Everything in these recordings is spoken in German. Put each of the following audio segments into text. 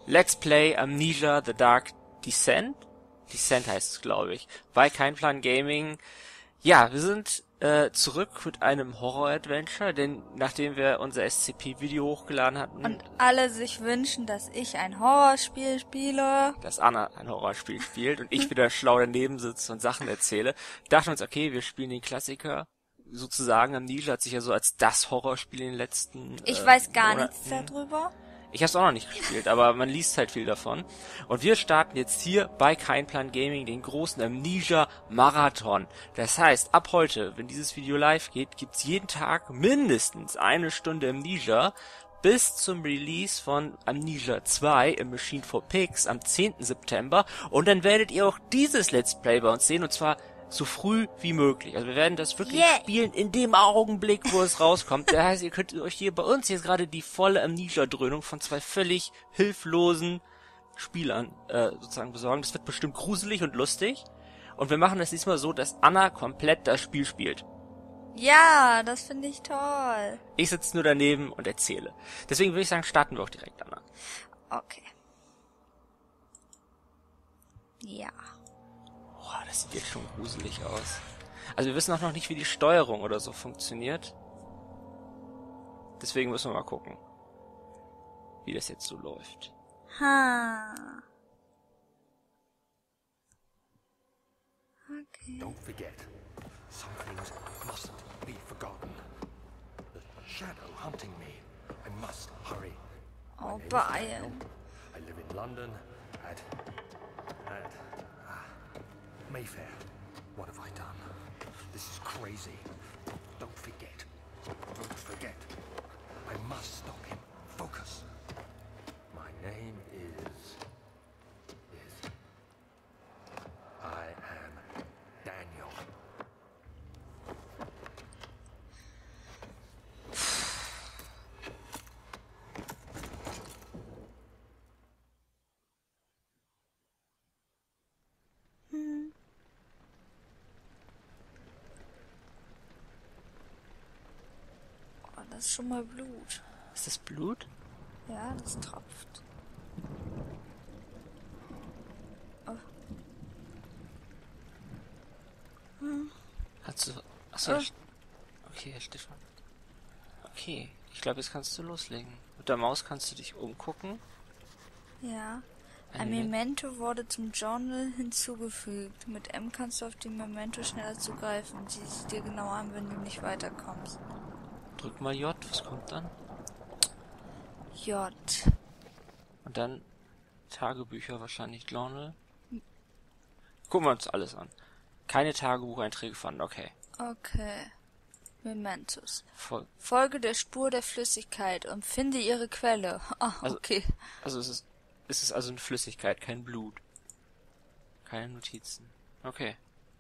Let's Play Amnesia The Dark Descent. Descent heißt es, glaube ich. Bei Kein Plan Gaming. Ja, wir sind zurück mit einem Horror-Adventure, denn nachdem wir unser SCP-Video hochgeladen hatten... Und alle sich wünschen, dass ich ein Horrorspiel spiele. Dass Anna ein Horrorspiel spielt und ich wieder schlau daneben sitze und Sachen erzähle, dachten wir uns, okay, wir spielen den Klassiker. Sozusagen, Amnesia hat sich ja so als das Horrorspiel in den letzten Ich weiß gar Monaten... nichts darüber. Ich habe es auch noch nicht gespielt, aber man liest halt viel davon. Und wir starten jetzt hier bei Kein Plan Gaming den großen Amnesia Marathon. Das heißt, ab heute, wenn dieses Video live geht, gibt's jeden Tag mindestens eine Stunde Amnesia bis zum Release von Amnesia 2 im Machine for Pigs am 10. September. Und dann werdet ihr auch dieses Let's Play bei uns sehen, und zwar so früh wie möglich. Also wir werden das wirklich spielen in dem Augenblick, wo es rauskommt. Das heißt, ihr könnt euch hier bei uns jetzt gerade die volle Amnesia-Dröhnung von zwei völlig hilflosen Spielern sozusagen besorgen. Das wird bestimmt gruselig und lustig. Und wir machen das diesmal so, dass Anna komplett das Spiel spielt. Ja, das finde ich toll. Ich sitze nur daneben und erzähle. Deswegen würde ich sagen, starten wir auch direkt, Anna. Okay. Ja. Boah, das sieht jetzt schon gruselig aus. Also wir wissen auch noch nicht, wie die Steuerung oder so funktioniert. Deswegen müssen wir mal gucken, wie das jetzt so läuft. Okay. Don't forget, some things mustn't be forgotten. The shadow hunting me. I must hurry. My Oh, name is beeilen. Daniel. I live in London at Mayfair. What have I done? This is crazy. Don't forget. Don't forget. I must stop him. Focus. My name is I am Daniel. Oh, das ist schon mal Blut. Ist das Blut? Ja, das tropft. Hast du... Achso, Oh. okay, Herr Stefan. Okay, ich glaube, jetzt kannst du loslegen. Mit der Maus kannst du dich umgucken. Ja. Ein Ein Moment. Memento wurde zum Journal hinzugefügt. Mit M kannst du auf die Memento schneller zugreifen. Sieh es dir genau an, wenn du nicht weiterkommst. Drück mal J, was kommt dann? J. Und dann Tagebücher wahrscheinlich, Journal. Gucken wir uns alles an. Keine Tagebucheinträge fanden, okay. Okay. Mementos. Voll. Folge der Spur der Flüssigkeit und finde ihre Quelle. Ah, Also- okay. Also es ist also eine Flüssigkeit, kein Blut. Keine Notizen. Okay.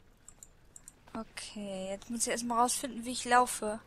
Okay, jetzt muss ich erstmal rausfinden, wie ich laufe.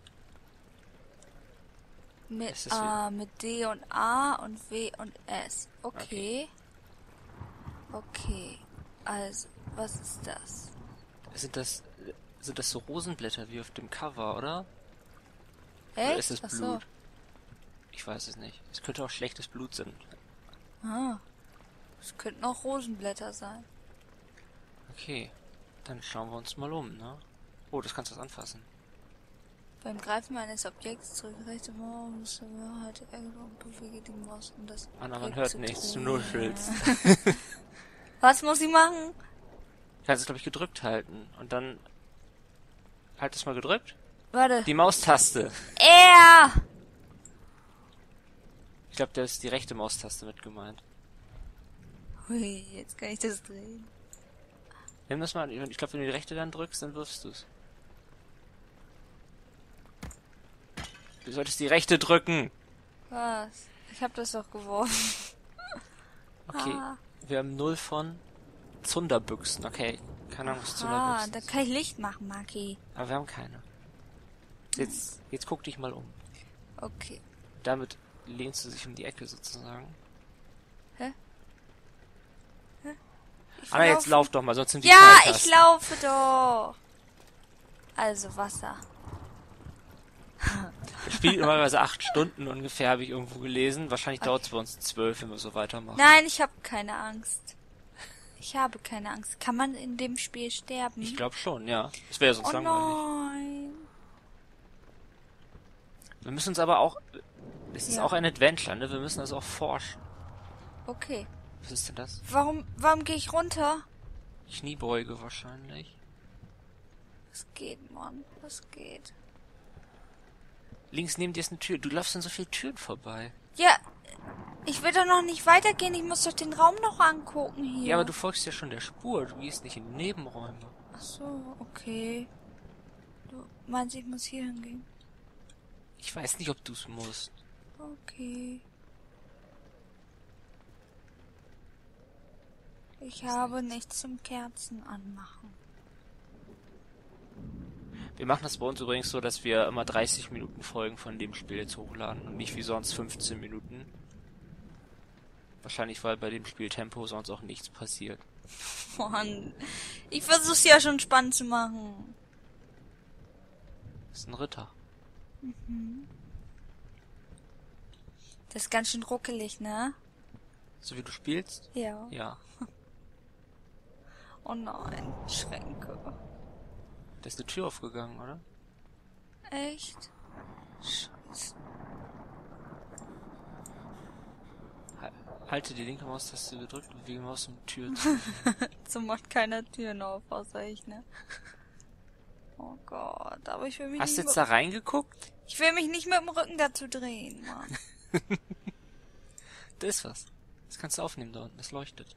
Ist das Mit D und A und W und S. Okay. Okay. Also, was ist das? Sind das so Rosenblätter wie auf dem Cover, oder? Echt? Oder ist es Ach so. Blut? Ich weiß es nicht. Es könnte auch schlechtes Blut sein. Ah. Es könnten auch Rosenblätter sein. Okay. Dann schauen wir uns mal um, ne? Oh, das kannst du anfassen. Beim Greifen eines Objekts drücke rechte Maus, halte Ärgel und bewege die Maus, um das Anna, man Objekt hört zu nichts, du drehen. nuschelst. Was muss ich machen? Du kannst es, glaube ich, gedrückt halten. Und dann... Halt es mal gedrückt. Warte. Die Maustaste. Er! Ich glaube, da ist die rechte Maustaste mit gemeint. Hui, jetzt kann ich das drehen. Nimm das mal. Ich glaube, wenn du die rechte dann drückst, dann wirfst du es. Du solltest die rechte drücken. Was? Ich hab das doch geworfen. Okay. Ah. Wir haben 0 von Zunderbüchsen. Okay. Keine Ahnung, was Ah, Zunderbüchsen da sind. kann ich Licht machen, Maki. Aber wir haben keine. Jetzt guck dich mal um. Okay. Damit lehnst du dich um die Ecke sozusagen. Hä? Ich Anna, jetzt laufe- lauf doch mal, sonst sind die Ja, Pfeiltasten. ich laufe doch. Also Wasser. spielt normalerweise 8 Stunden ungefähr, habe ich irgendwo gelesen. Wahrscheinlich dauert es bei uns 12, wenn wir so weitermachen. Nein, ich habe keine Angst. Ich habe keine Angst. Kann man in dem Spiel sterben? Ich glaube schon, ja. Das wäre sonst Oh langweilig. nein. Wir müssen uns aber auch... Es ist Ja. auch ein Adventure, ne? Wir müssen das auch forschen. Okay. Was ist denn das? Warum gehe ich runter? Kniebeuge wahrscheinlich. Was geht, Mann? Was geht? Links neben dir ist eine Tür. Du läufst an so vielen Türen vorbei. Ja, ich will doch noch nicht weitergehen. Ich muss doch den Raum noch angucken hier. Ja, aber du folgst ja schon der Spur. Du gehst nicht in Nebenräume. Ach so, okay. Du meinst, ich muss hier hingehen? Ich weiß nicht, ob du es musst. Okay. Ich habe nichts zum Kerzen anmachen. Wir machen das bei uns übrigens so, dass wir immer 30 Minuten Folgen von dem Spiel jetzt hochladen und nicht wie sonst 15 Minuten. Wahrscheinlich, weil bei dem Spieltempo sonst auch nichts passiert. Mann, ich versuch's ja schon spannend zu machen. Das ist ein Ritter. Das ist ganz schön ruckelig, ne? So wie du spielst? Ja. Ja. Oh nein, Schränke. Da ist eine Tür aufgegangen, oder? Echt? Scheiße. Halte die linke Maustaste gedrückt und bewege Maus um Tür zu. So macht keiner Türen auf, außer ich, ne? Oh Gott, aber ich will mich Hast du nicht jetzt da reingeguckt? Ich will mich nicht mit dem Rücken dazu drehen, Mann. Da ist was. Das kannst du aufnehmen da unten. Das leuchtet.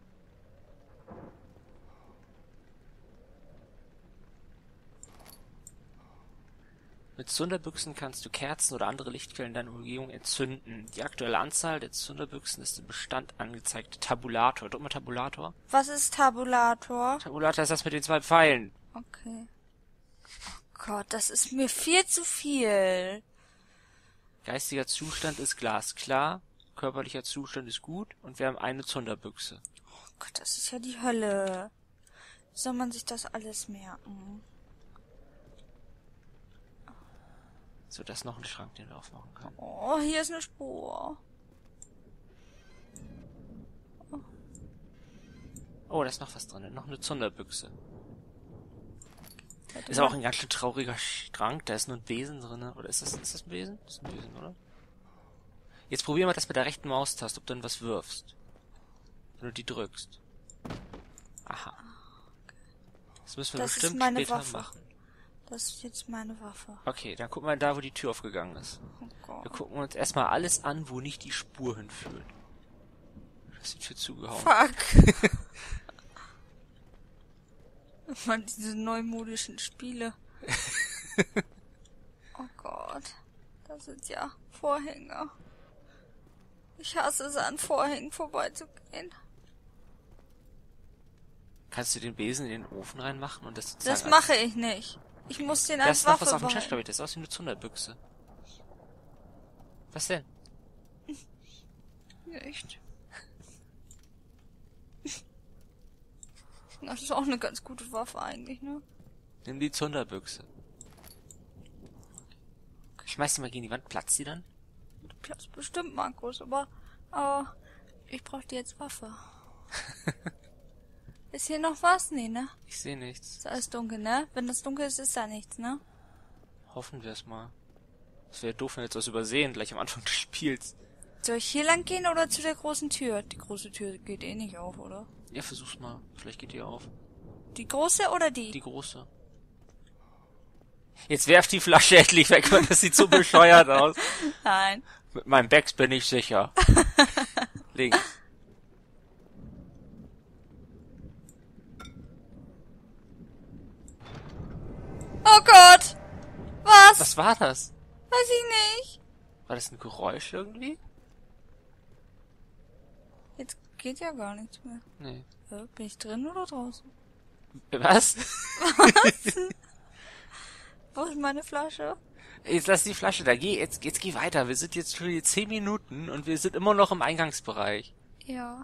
Mit Zunderbüchsen kannst du Kerzen oder andere Lichtquellen in deiner Umgebung entzünden. Die aktuelle Anzahl der Zunderbüchsen ist im Bestand angezeigt. Tabulator. Drück mal Tabulator. Was ist Tabulator? Tabulator ist das mit den 2 Pfeilen. Okay. Oh Gott, das ist mir viel zu viel. Geistiger Zustand ist glasklar. Körperlicher Zustand ist gut. Und wir haben eine Zunderbüchse. Oh Gott, das ist ja die Hölle. Wie soll man sich das alles merken? So, das ist noch ein Schrank, den wir aufmachen können. Oh, hier ist eine Spur. Oh, da ist noch was drin. Noch eine Zunderbüchse. Ist aber auch ein ganz schön trauriger Schrank. Da ist nur ein Besen drin. Oder ist das ein Besen? Das ist ein Besen, oder? Jetzt probier mal das mit der rechten Maustaste, ob du dann was wirfst. Wenn du die drückst. Aha. Das müssen wir Das ist bestimmt meine später Waffe. machen. Das ist jetzt meine Waffe. Okay, dann gucken wir da, wo die Tür aufgegangen ist. Oh Wir Gott. gucken uns erstmal alles an, wo nicht die Spur hinführt. Da ist die Tür zugehauen. Fuck. Mann, diese neumodischen Spiele. Oh Gott. Das sind ja Vorhänge. Ich hasse es, an Vorhängen vorbeizugehen. Kannst du den Besen in den Ofen reinmachen und das sozusagen... Das mache ich nicht. Ich muss den Da als ist noch Waffe was auf dem Tisch, behalten. glaube ich. Das ist aus wie eine Zunderbüchse. Was denn? Echt? Das ist auch eine ganz gute Waffe eigentlich, ne? Nimm die Zunderbüchse. Schmeiß die mal gegen die Wand. Platzt die dann? Platz bestimmt, Markus, aber ich brauche die als Waffe. Ist hier noch was? Nee, ne? Ich sehe nichts. Ist alles dunkel, ne? Wenn das dunkel ist, ist da nichts, ne? Hoffen wir es mal. Es wäre doof, wenn wir jetzt was übersehen, gleich am Anfang des Spiels. Soll ich hier lang gehen oder zu der großen Tür? Die große Tür geht eh nicht auf, oder? Ja, versuch's mal. Vielleicht geht die auf. Die große oder die? Die große. Jetzt werf die Flasche endlich weg, weil das sieht so bescheuert aus. Nein. Mit meinem Bags bin ich sicher. Links. Oh Gott! Was? Was war das? Weiß ich nicht. War das ein Geräusch irgendwie? Jetzt geht ja gar nichts mehr. Nee. Bin ich drin oder draußen? Was? Wo ist meine Flasche? Jetzt lass die Flasche da. Jetzt geh weiter. Wir sind jetzt schon hier 10 Minuten und wir sind immer noch im Eingangsbereich. Ja.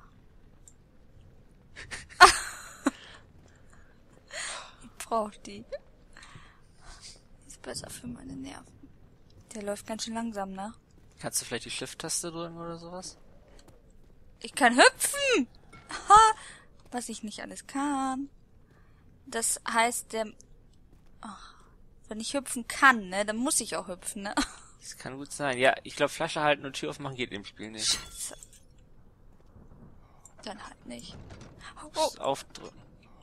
Ich brauch die. Die ist besser für meine Nerven. Der läuft ganz schön langsam, ne? Kannst du vielleicht die Shift-Taste drücken oder sowas? Ich kann hüpfen! Ha! Was ich nicht alles kann. Das heißt, wenn ich hüpfen kann, ne, dann muss ich auch hüpfen, ne? Das kann gut sein. Ja, ich glaube, Flasche halten und Tür aufmachen geht im Spiel nicht. Scheiße. Dann halt nicht. Du musst aufdrücken.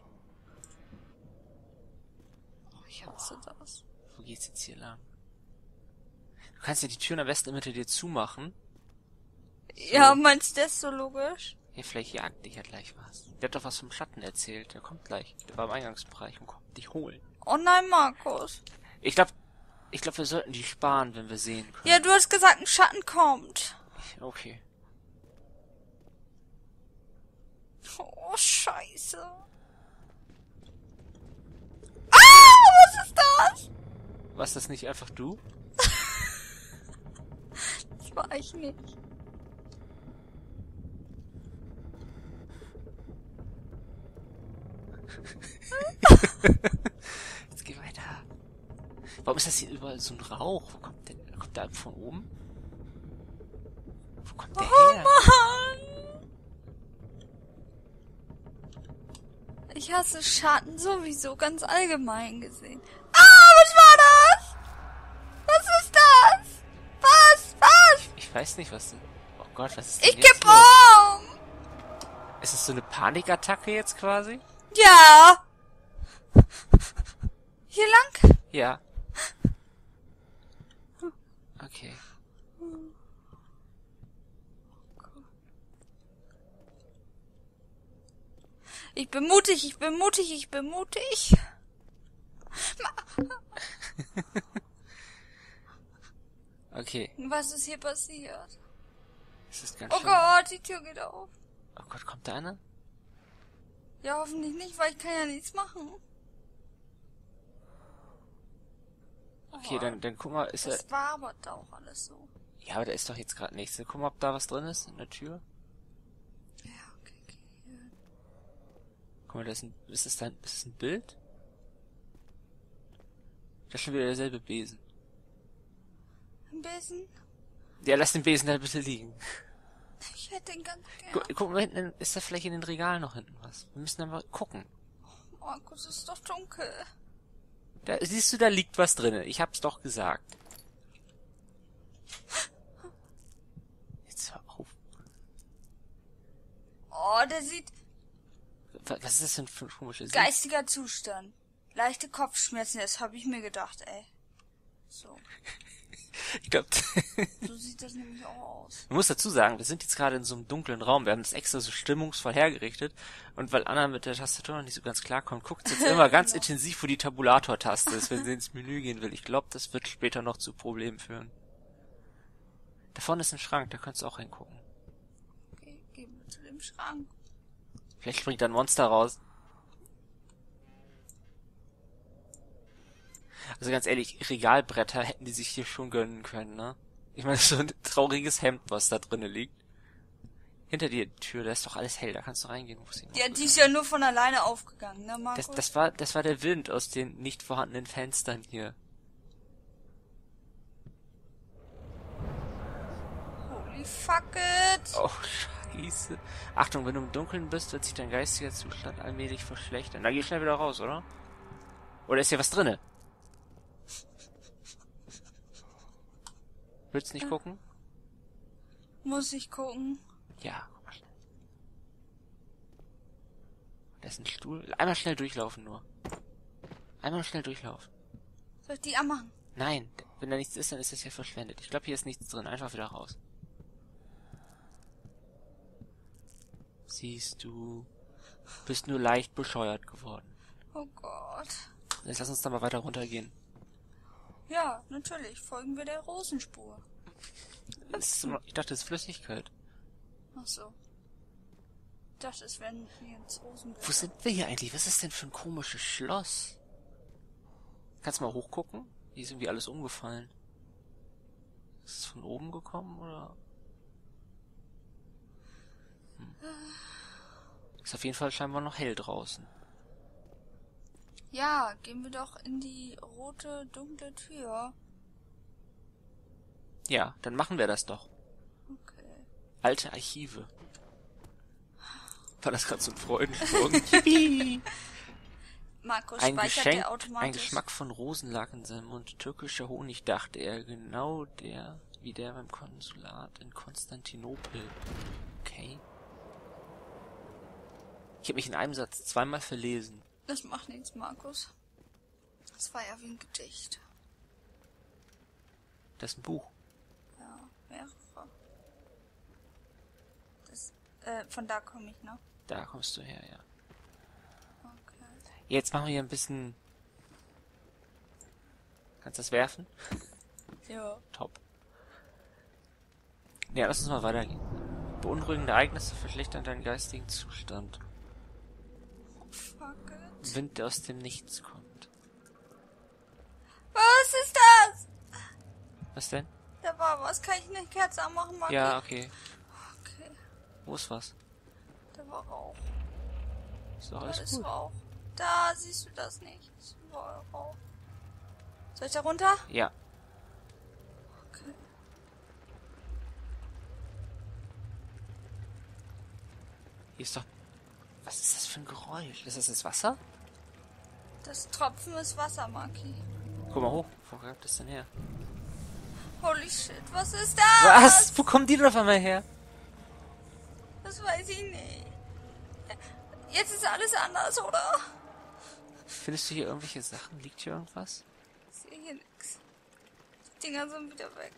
Ich hasse das. Wo geht's jetzt hier lang? Du kannst ja die Türen am besten hinter dir zumachen. So. Ja, meinst du das so logisch? Hier, vielleicht jagt dich ja gleich was. Der hat doch was vom Schatten erzählt. Der kommt gleich. Der war im Eingangsbereich und kommt dich holen. Oh nein, Markus. Ich glaube, wir sollten die sparen, wenn wir sehen können. Ja, du hast gesagt, ein Schatten kommt. Okay. Oh, scheiße. Was ist das? Warst das nicht einfach du? Das war ich nicht. Jetzt geh weiter. Warum ist das hier überall so ein Rauch? Wo kommt der? Kommt der von oben? Wo kommt der her? Mann! Ich hasse Schatten sowieso, ganz allgemein gesehen. Was war das? Was ist das? Was? Ich weiß nicht, was... Oh Gott, was ist Ich denn jetzt kipp los? um! Ist das so eine Panikattacke jetzt quasi? Ja! Hier lang? Ja. Okay. Ich bin mutig, ich bin mutig, ich bin mutig. Okay. Was ist hier passiert? Es ist ganz Oh schön... Gott, die Tür geht auf. Oh Gott, kommt da einer? Ja, hoffentlich nicht, weil ich kann ja nichts machen. Okay, dann guck mal, ist er... Das war aber da auch alles so. Ja, aber da ist doch jetzt gerade nichts. Guck mal, ob da was drin ist in der Tür. Ja, okay. Guck mal, ist das ein Bild? Das ist schon wieder derselbe Besen. Ein bisschen. Ja, lass den Besen da bitte liegen. Ich hätte den ganz gern. Guck mal hinten, ist da vielleicht in den Regalen noch hinten was? Wir müssen dann mal gucken. Markus, es ist doch dunkel. Da, siehst du, da liegt was drin. Ich hab's doch gesagt. Jetzt hör auf. Oh, der sieht... Was ist das denn für ein komisches... Geistiger Zustand. Leichte Kopfschmerzen, das habe ich mir gedacht, ey. So. Ich glaube... So sieht das nämlich auch aus. Man muss dazu sagen, wir sind jetzt gerade in so einem dunklen Raum. Wir haben das extra so stimmungsvoll hergerichtet. Und weil Anna mit der Tastatur noch nicht so ganz klarkommt, guckt sie jetzt immer ganz intensiv, wo die Tabulator-Taste ist, wenn sie ins Menü gehen will. Ich glaube, das wird später noch zu Problemen führen. Da vorne ist ein Schrank, da könntest du auch reingucken. Okay, gehen wir zu dem Schrank. Vielleicht springt da ein Monster raus. Also ganz ehrlich, Regalbretter hätten die sich hier schon gönnen können, ne? Ich meine, so ein trauriges Hemd, was da drinnen liegt. Hinter dir die Tür, da ist doch alles hell, da kannst du reingehen, wo sie Ja, die ist ja nur von alleine aufgegangen, ne, Markus? das war der Wind aus den nicht vorhandenen Fenstern hier. Holy fuck it! Oh, scheiße. Achtung, wenn du im Dunkeln bist, wird sich dein geistiger Zustand allmählich verschlechtern. Da geh schnell wieder raus, oder? Oder ist hier was drinne? Willst du nicht gucken? Muss ich gucken? Ja, guck mal schnell. Da ist ein Stuhl. Einmal schnell durchlaufen nur. Einmal schnell durchlaufen. Soll ich die anmachen? Nein, wenn da nichts ist, dann ist das ja verschwendet. Ich glaube, hier ist nichts drin. Einfach wieder raus. Siehst du, bist nur leicht bescheuert geworden. Oh Gott. Jetzt lass uns dann mal weiter runtergehen. Ja, natürlich. Folgen wir der Rosenspur. Ich dachte, das ist Flüssigkeit. Ach so. Ich dachte, es wären hier ins Rosenberg. Wo sind wir hier eigentlich? Was ist denn für ein komisches Schloss? Kannst du mal hochgucken? Hier ist irgendwie alles umgefallen. Ist es von oben gekommen, oder? Ist auf jeden Fall scheinbar noch hell draußen. Ja, gehen wir doch in die rote, dunkle Tür. Ja, dann machen wir das doch. Okay. Alte Archive. War das gerade so ein Freudensprung? Markus Ein speichert Geschenk, der automatisch. ein Geschmack von Rosen lag in seinem Mund. Türkischer Honig, dachte er, genau wie der beim Konsulat in Konstantinopel. Okay. Ich habe mich in einem Satz zweimal verlesen. Das macht nichts, Markus. Das war ja wie ein Gedicht. Das ist ein Buch. Ja, mehrere. Das, von da komme ich, ne? Da kommst du her, ja. Okay. Jetzt machen wir hier ein bisschen... Kannst du das werfen? Ja. Top. Ja, lass uns mal weitergehen. Beunruhigende Ereignisse verschlechtern deinen geistigen Zustand. Fuck it. Wind, der aus dem Nichts kommt. Was ist das? Was denn? Da war was. Kann ich eine Kerze anmachen, Markus? Ja, okay. Okay. Wo ist was? Da war Rauch. Ist doch Da alles ist gut. Rauch. Da siehst du das nicht. Das war Rauch. Soll ich da runter? Ja. Okay. Hier ist doch... Was ist das für ein Geräusch? Ist das Wasser? Das Tropfen ist Wasser, Maki. Guck mal hoch. Wo kommt das denn her? Holy shit, was ist das? Was? Wo kommen die denn auf einmal her? Das weiß ich nicht. Jetzt ist alles anders, oder? Findest du hier irgendwelche Sachen? Liegt hier irgendwas? Ich sehe hier nix. Die Dinger sind wieder weg.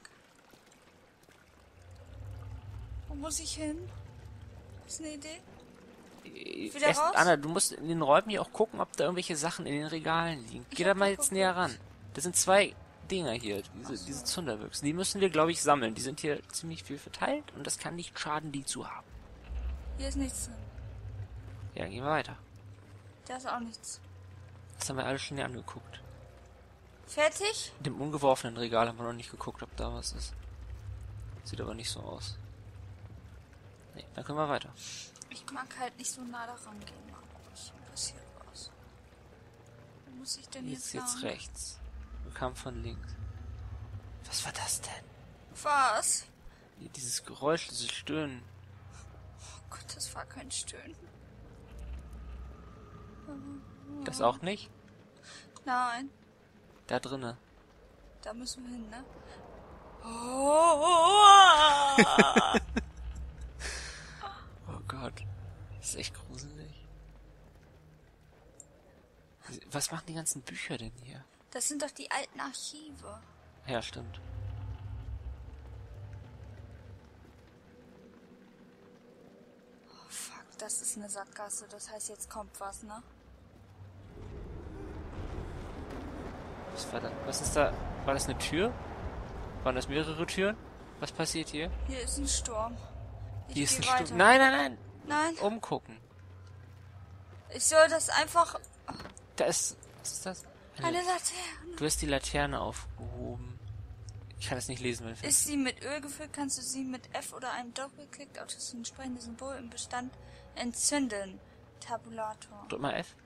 Wo muss ich hin? Ist eine Idee? Wieder raus? Anna, du musst in den Räumen hier auch gucken, ob da irgendwelche Sachen in den Regalen liegen. Geh Ich da hab mal doch jetzt geguckt. näher ran. Das sind 2 Dinger hier, diese Zunderbüchsen. Die müssen wir, glaube ich, sammeln. Die sind hier ziemlich viel verteilt und das kann nicht schaden, die zu haben. Hier ist nichts drin. Ja, gehen wir weiter. Da ist auch nichts. Das haben wir alles schon hier angeguckt. Fertig? In dem ungeworfenen Regal haben wir noch nicht geguckt, ob da was ist. Sieht aber nicht so aus. Nee, dann können wir weiter. Ich mag halt nicht so nah daran gehen, Markus. Passiert was. Wo muss ich denn Jetzt jetzt lang? rechts. Wir kamen von links. Was war das denn? Was? Dieses Geräusch, dieses Stöhnen. Oh Gott, das war kein Stöhnen. Das auch nicht? Nein, Da drinne. da müssen wir hin, ne? Oh Gott. Das ist echt gruselig. Was machen die ganzen Bücher denn hier? Das sind doch die alten Archive. Ja, stimmt. Oh fuck, das ist eine Sackgasse. Das heißt, jetzt kommt was, ne? Was war da? Was ist da? War das eine Tür? Waren das mehrere Türen? Was passiert hier? Hier ist ein Sturm. Ich Hier ist geh ein weiter. Sturm. Nein, nein, nein. Nein, Umgucken. ich soll das einfach... Da ist... Was ist das? Eine Laterne. Du hast die Laterne aufgehoben. Ich kann das nicht lesen, wenn Ist sie mit Öl gefüllt, kannst du sie mit F oder einem Doppelklick auf das entsprechende Symbol im Bestand entzünden. Tabulator. Drück mal F.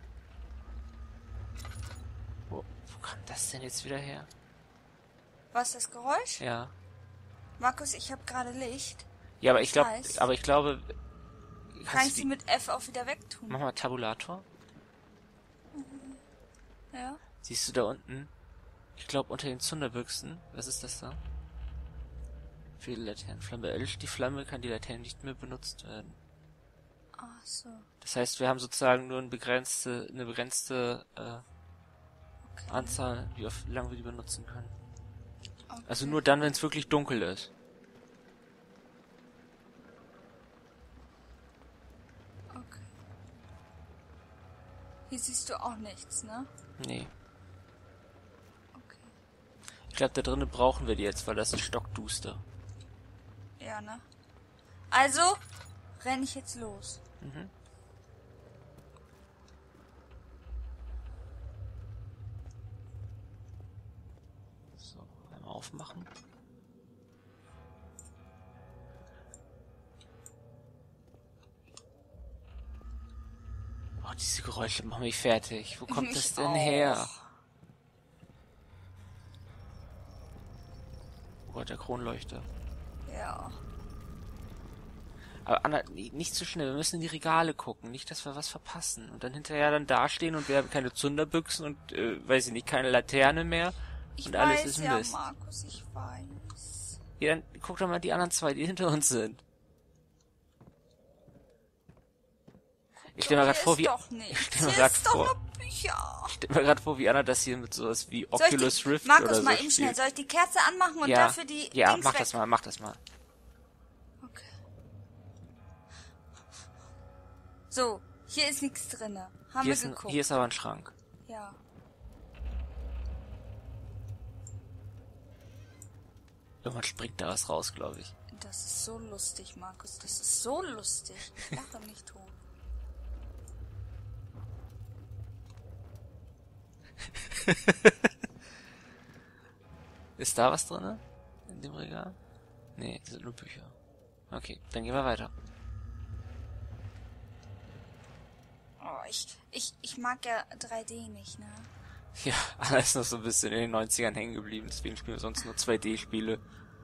Wo kommt das denn jetzt wieder her? Was, das Geräusch? Ja. Markus, ich habe gerade Licht. Ja, aber ich glaube... Heißt- Aber ich glaube... Kann ich sie mit F auch wieder wegtun? Mach mal Tabulator. Ja. Siehst du da unten? Ich glaube unter den Zunderbüchsen. Was ist das da? Für die Laternenflamme. Erlischt die Flamme, kann die Laterne nicht mehr benutzt werden. Ach so. Das heißt, wir haben sozusagen nur eine begrenzte Okay. Anzahl, wie lange wir die benutzen können. Okay. Also nur dann, wenn es wirklich dunkel ist. Okay. Hier siehst du auch nichts, ne? Nee. Okay. Ich glaube, da drinnen brauchen wir die jetzt, weil das ist stockduster. Ja, ne? Also, renne ich jetzt los. Mhm. So, einmal aufmachen. Oh, diese Geräusche machen mich fertig. Wo kommt Mich das denn auch. her? Oh Gott, der Kronleuchter. Ja. Aber Anna, nicht zu schnell, wir müssen in die Regale gucken, nicht, dass wir was verpassen. Und dann hinterher dann dastehen und wir haben keine Zunderbüchsen und, weiß ich nicht, keine Laterne mehr. Ich Und alles weiß ist ja, Mist. Markus, ich weiß. Ja, dann guck doch mal die anderen zwei, die hinter uns sind. Ich stell mir gerade vor, wie... Ich stell mir gerade vor... Bücher. Ich stell mir gerade vor, wie Anna das hier mit sowas wie Soll ich Oculus Rift Markus, oder so mal eben schnell. spielt. Soll ich die Kerze anmachen und Ja, dafür die ja, Dings mach weg? das mal, mach das mal. Okay. So, hier ist nichts drinne. Haben wir geguckt. Hier ist aber ein Schrank. Ja. Irgendwann springt da was raus, glaube ich. Das ist so lustig, Markus. Das ist so lustig. Ich lache mich tot. Ist da was drin? In dem Regal? Nee, das sind nur Bücher. Okay, dann gehen wir weiter. Oh, ich mag ja 3D nicht, ne? Ja, Anna ist noch so ein bisschen in den 90ern hängen geblieben, deswegen spielen wir sonst nur 2D-Spiele.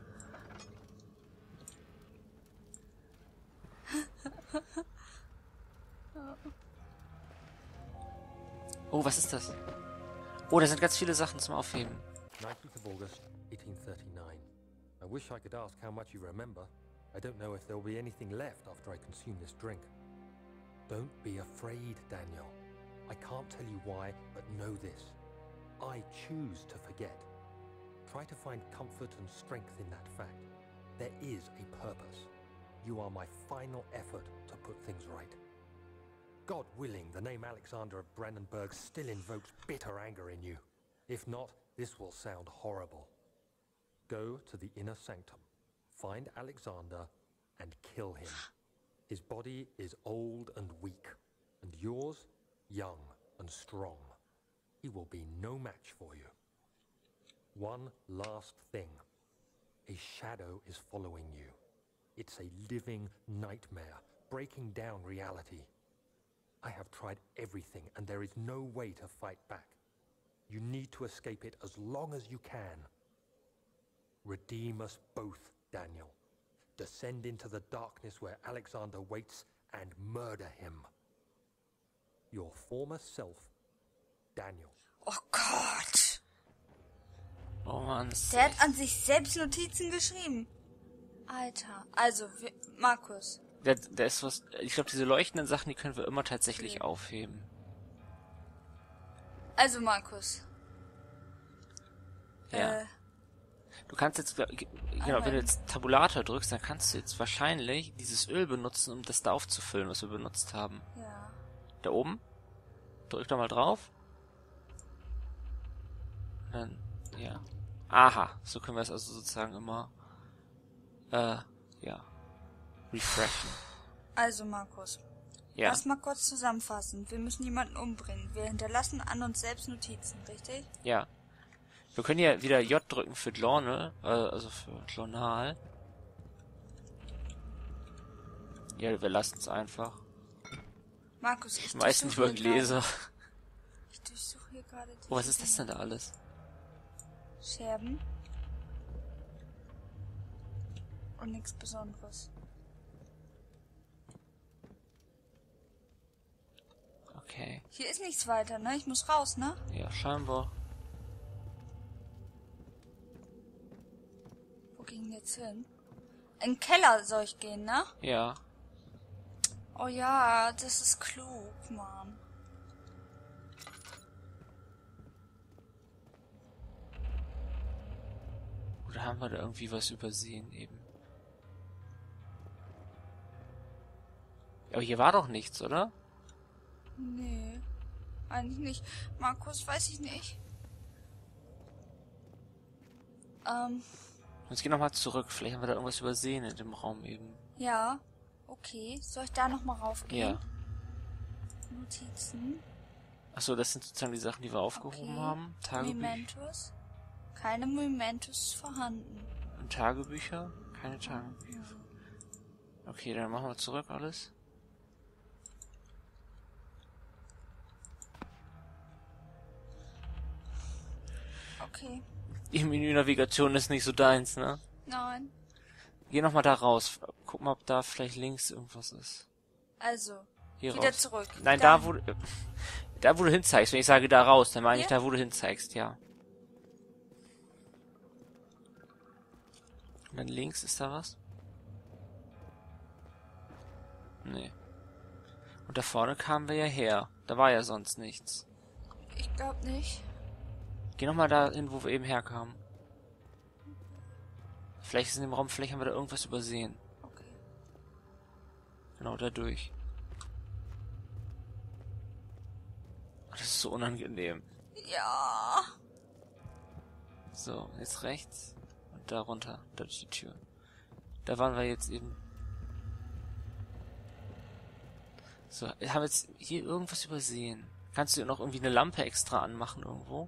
Oh, was ist das? Oh, da sind ganz viele Sachen zum Aufheben. 19th of August, 1839. I wish I could ask how much you remember. I don't know if there will be anything left after I consume this drink. Don't be afraid, Daniel. I can't tell you why, but know this. I choose to forget. Try to find comfort and strength in that fact. There is a purpose. You are my final effort to put things right. God willing, the name Alexander of Brandenburg still invokes bitter anger in you. If not, this will sound horrible. Go to the inner sanctum, find Alexander, and kill him. His body is old and weak, and yours young and strong. He will be no match for you. One last thing. A shadow is following you. It's a living nightmare, breaking down reality. I have tried everything, and there is no way to fight back. You need to escape it as long as you can. Redeem us both, Daniel. Descend into the darkness where Alexander waits and murder him. Your former self, Daniel. Oh Gott. Oh Mann. Der hat an sich selbst Notizen geschrieben. Alter. Also, Markus. Der ist was... Ich glaube, diese leuchtenden Sachen, die können wir immer tatsächlich aufheben. Also, Markus. Ja. Du kannst jetzt... Genau, wenn du jetzt Tabulator drückst, dann kannst du jetzt wahrscheinlich dieses Öl benutzen, um das da aufzufüllen, was wir benutzt haben. Ja. Da oben. Drück da mal drauf. Dann, ja. Aha, so können wir es also sozusagen immer, ja, refreshen. Also, Markus. Ja. Lass mal kurz zusammenfassen. Wir müssen jemanden umbringen. Wir hinterlassen an uns selbst Notizen, richtig? Ja. Wir können ja wieder J drücken für Journal, also für Journal. Ja, wir lassen es einfach. Markus, ich Meist nicht über Gläser. Ich durchsuche hier gerade die... Oh, was ist das denn da alles? Scherben. Und nichts Besonderes. Okay. Hier ist nichts weiter, ne? Ich muss raus, ne? Ja, scheinbar. Wo ging jetzt hin? In den Keller soll ich gehen, ne? Ja. Oh ja, das ist klug, Mann. Oder haben wir da irgendwie was übersehen eben? Aber hier war doch nichts, oder? Nee, eigentlich nicht. Markus, weiß ich nicht. Jetzt geh nochmal zurück. Vielleicht haben wir da irgendwas übersehen in dem Raum eben. Ja, okay. Soll ich da nochmal raufgehen? Ja. Notizen. Achso, das sind sozusagen die Sachen, die wir aufgehoben haben. Tagebücher. Mementos. Keine Mementos vorhanden. Und Tagebücher? Keine Tagebücher. Okay, dann machen wir zurück alles. Okay. Die Menünavigation ist nicht so deins, ne? Nein. Geh nochmal da raus. Guck mal, ob da vielleicht links irgendwas ist. Also, Hier wieder raus. zurück. Nein, Dahin. da wo du hinzeigst. Wenn ich sage da raus, dann meine ich Hier? da, wo du hinzeigst, ja. Und dann links ist da was? Nee. Und da vorne kamen wir ja her. Da war ja sonst nichts. Ich glaube nicht. Geh nochmal da hin, wo wir eben herkamen. Vielleicht ist in dem Raum, vielleicht haben wir da irgendwas übersehen. Okay. Genau, da durch. Das ist so unangenehm. Ja. So, jetzt rechts. Und da runter. Da ist die Tür. Da waren wir jetzt eben. So, wir haben jetzt hier irgendwas übersehen. Kannst du noch irgendwie eine Lampe extra anmachen irgendwo?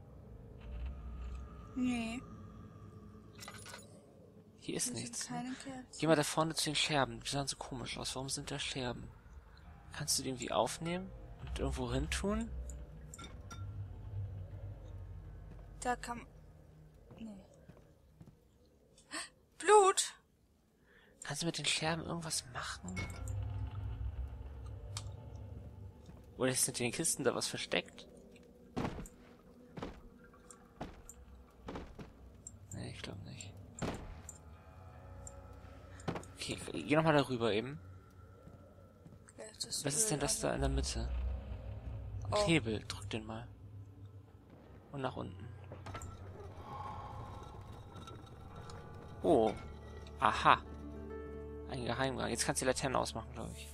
Nee. Hier ist Hier nichts. sind keine Kerzen. Geh mal da vorne zu den Scherben. Die sahen so komisch aus. Warum sind da Scherben? Kannst du die irgendwie aufnehmen und irgendwo hin tun? Da kann... Nee. Blut! Kannst du mit den Scherben irgendwas machen? Oder ist hinter den Kisten da was versteckt? Nee, ich glaube nicht. Okay, geh nochmal darüber eben. Was ist denn das da in der Mitte? Ein Hebel, drück den mal. Und nach unten. Oh. Aha. Ein Geheimgang. Jetzt kannst du die Laterne ausmachen, glaube ich.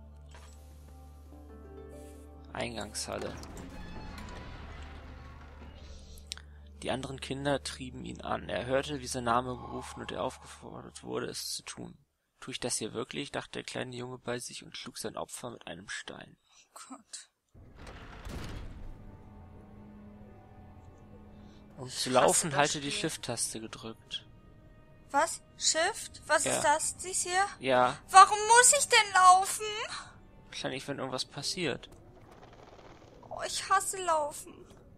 Eingangshalle. Die anderen Kinder trieben ihn an. Er hörte, wie sein Name gerufen und er aufgefordert wurde, es zu tun. Tue ich das hier wirklich? Dachte der kleine Junge bei sich und schlug sein Opfer mit einem Stein. Gott. Um zu laufen, das halte die Spiel. Shift-Taste gedrückt. Was? Shift? Was Ja. ist das? Dies hier? Ja, Warum muss ich denn laufen? wahrscheinlich, wenn irgendwas passiert. Oh, ich hasse Laufen.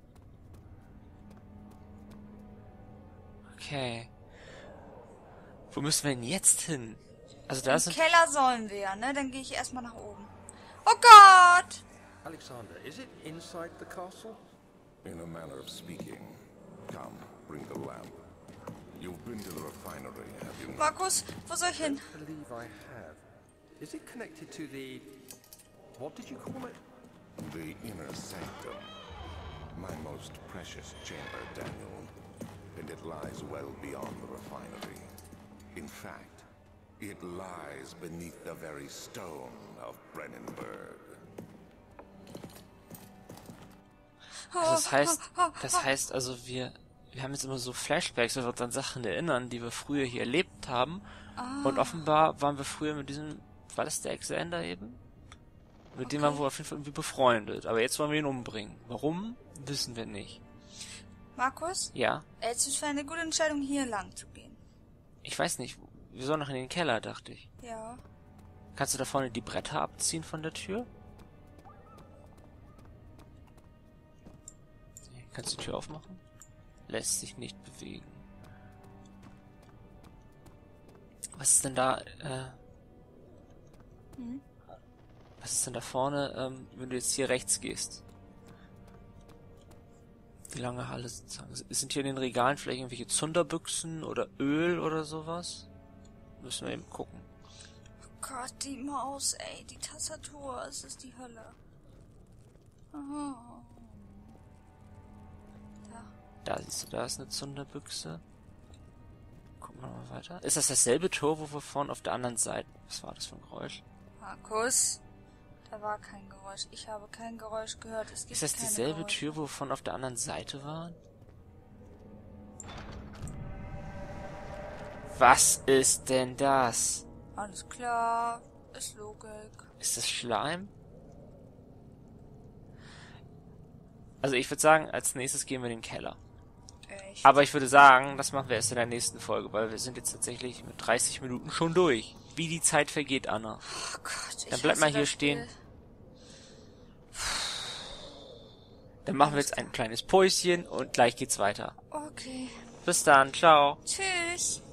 Okay. Wo müssen wir denn jetzt hin? Also da Im sind... Keller sollen wir ja, ne? Dann gehe ich erstmal nach oben. Oh Gott! Alexander, is it inside the castle? In a manner of speaking. Come, bring the lamp. You've been to the refinery, have you not? Markus, wo soll ich hin? I believe I have. Is it connected to the... What did you call it? The inner sanctum. My most precious chamber, Daniel. And it lies well beyond the refinery. In fact, it lies beneath the very stone of Brennenburg. Also das heißt also, wir haben jetzt immer so Flashbacks, weil wir uns an Sachen erinnern, die wir früher hier erlebt haben. Und offenbar waren wir früher mit diesem, war das der Alexander eben? Mit dem waren wir auf jeden Fall irgendwie befreundet. Aber jetzt wollen wir ihn umbringen. Warum? Wissen wir nicht. Markus? Ja? Jetzt ist für eine gute Entscheidung, hier lang zu gehen. Ich weiß nicht. Wir sollen noch in den Keller, dachte ich. Ja. Kannst du da vorne die Bretter abziehen von der Tür? Kannst du die Tür aufmachen? Lässt sich nicht bewegen. Was ist denn da, Was ist denn da vorne, wenn du jetzt hier rechts gehst? Die lange Halle sozusagen. Sind hier in den Regalen vielleicht irgendwelche Zunderbüchsen oder Öl oder sowas? Müssen wir eben gucken. Oh Gott, die Maus, ey, die Tastatur, es ist die Hölle. Oh. Da siehst du, da ist eine Zunderbüchse. Gucken wir mal weiter. Ist das dasselbe Tor, wo wir vorne auf der anderen Seite... Was war das für ein Geräusch? Markus, da war kein Geräusch. Ich habe kein Geräusch gehört. Es gibt Ist das keine dieselbe Geräusche. Tür, wo wir vorne auf der anderen Seite waren? Was ist denn das? Alles klar, ist Logik. Ist das Schleim? Also ich würde sagen, als nächstes gehen wir in den Keller. Echt? Aber ich würde sagen, das machen wir erst in der nächsten Folge, weil wir sind jetzt tatsächlich mit 30 Minuten schon durch. Wie die Zeit vergeht, Anna. Oh Gott, Dann bleib mal hier stehen. Dann machen wir jetzt ein kleines Päuschen und gleich geht's weiter. Okay. Bis dann, ciao. Tschüss.